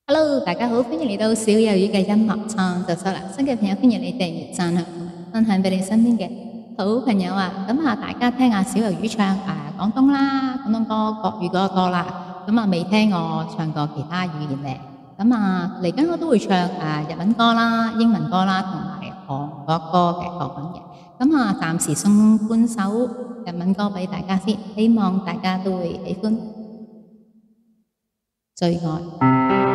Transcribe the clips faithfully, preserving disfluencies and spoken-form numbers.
Hello，大家好，歡迎嚟到小魷魚嘅音樂創作室啦！新嘅朋友歡迎你訂閱、讚好同埋分享俾你身邊嘅好朋友啊！咁啊，大家聽下小魷魚唱誒廣東啦、廣東歌、國語歌多啦。咁啊，未聽我唱過其他語言咧。咁啊，嚟緊我都會唱誒日文歌啦、英文歌啦，同埋韓國歌嘅作品嘅。咁啊，暫時送半首日文歌俾大家先，希望大家都會喜歡。最愛。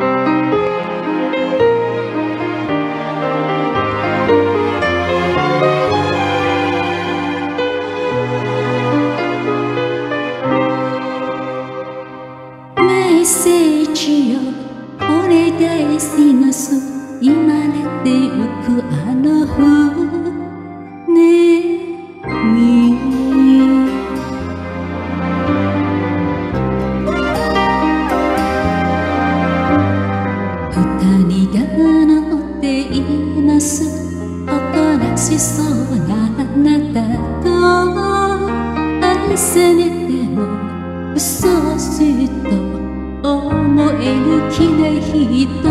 メッセージをお願いします。今寝てゆくあの船に二人が乗っています。誇らしそうなあなたと愛されても嘘をついと思える気ない人、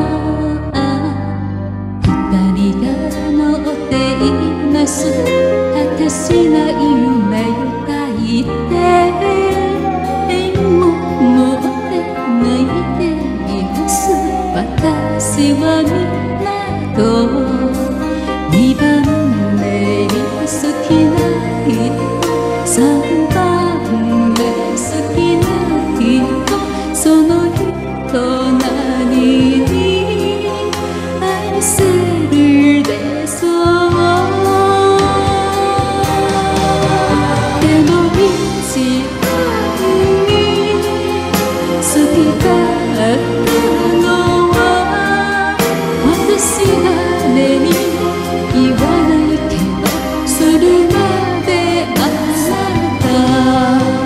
二人が乗っています。果てしない夢抱いても持って泣いています。私はみんなと二番目に好きな人、三番目好きな人、その人何に愛せるでしょう。でも一番に好きだったのは私がねに言わないけどするまであなた。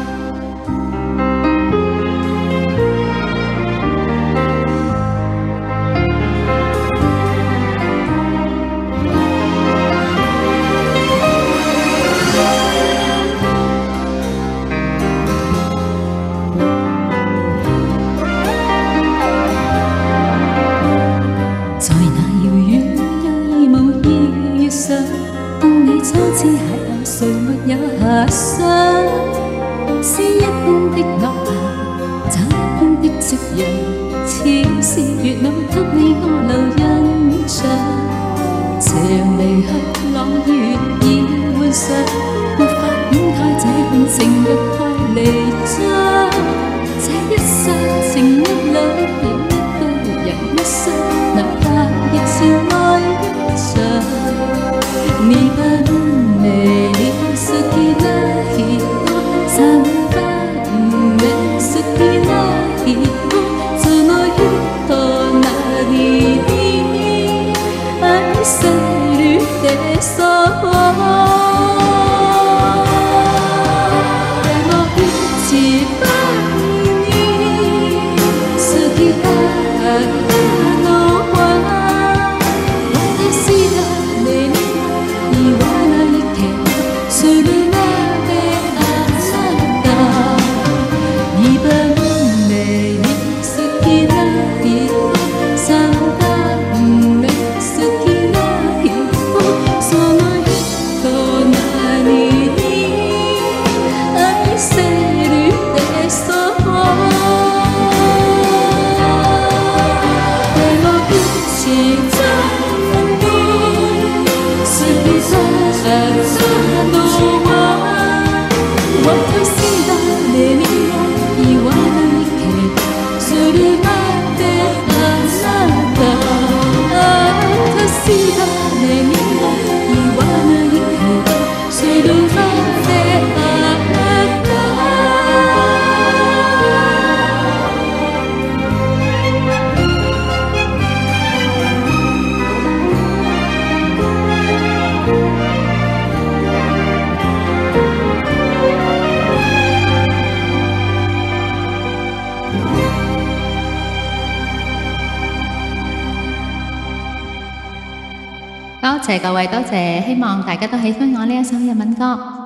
在那遙遠也無意想，當你初次邂逅，誰沒有遐想？是一般的落霞，找一般的夕陽，似是月亮給你我留印象。長離去朗月已換上，沒法掩蓋這份情欲快離張。這一剎情一縷，有一個人一生。哪怕亦是愛一場，二番目に好きな人、三番目好きな人、その人何に愛せるでしょう。でも一番に好きだったの多謝各位，多謝，希望大家都喜歡我呢一首日文歌。